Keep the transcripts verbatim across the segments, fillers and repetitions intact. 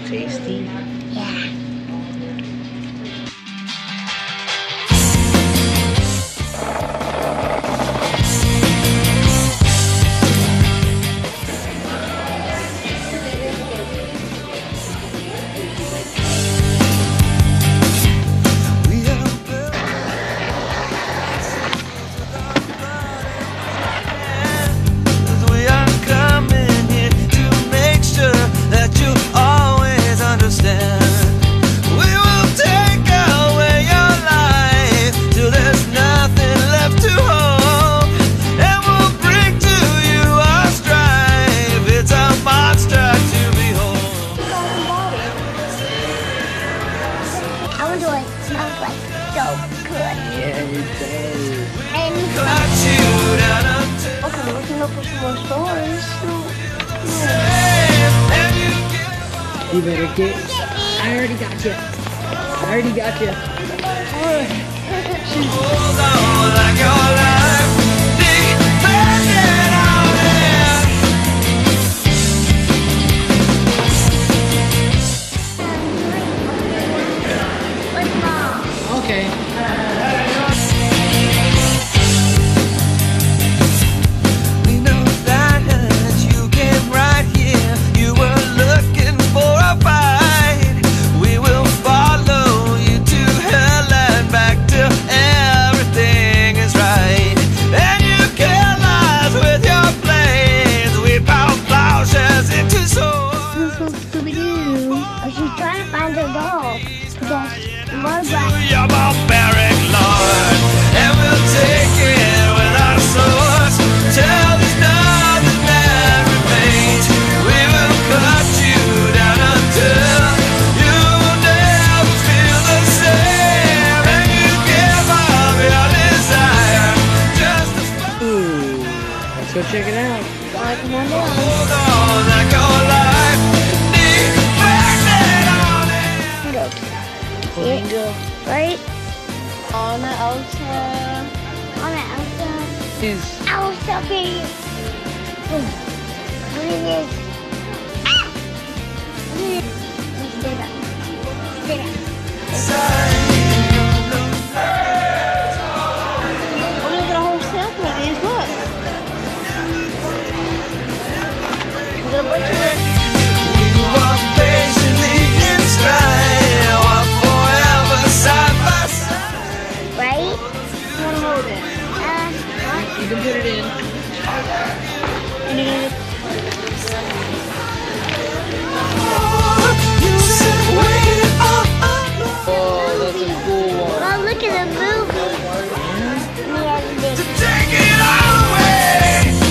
Tasty. Yeah. Smells like so good. Yeah, it does. And okay, we can look for some more stores. You better get. I already got you. I already got you. Hold on like your life depended on Okay. We know that you came right here. You were looking for a fight. We will follow you to hell and back till everything is right. And you kill us with your blades. We pound plowshares into swords. This was Scooby-Doo. Oh, she's trying to find her doll. Because more black. Your barbaric lord, and we'll take it with our swords till there's nothing that remains. We will cut you down until you will never feel the same, and you give up your desire just to Ooh. Let's go check it out. Like one down. hold on like your life depended on it. Go. Flamingo. Right? On the outside. On the outside. Is Elsa baby. Look at this. Ah! Look at this. Stay back. Stay back. Oh, look at a whole sample of these. Look. Look at a bunch of it. You walk patiently in stride, walk forever side by side. Right? You want to hold it. Uh, you can put it in. And you're gonna You said wait up, Oh, that's a cool one. well, look at the movie. Yeah, this. take it away.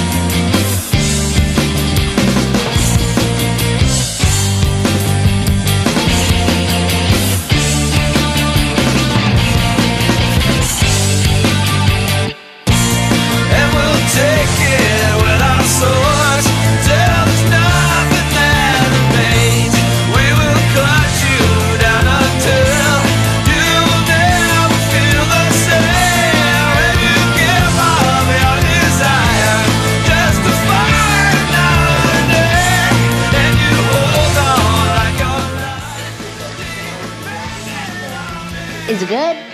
And we'll take it with our swords till there's nothing that remains. We will cut you down until you will never feel the same. And you give up your desire just to fight another day. And you hold on like your life. Is it good?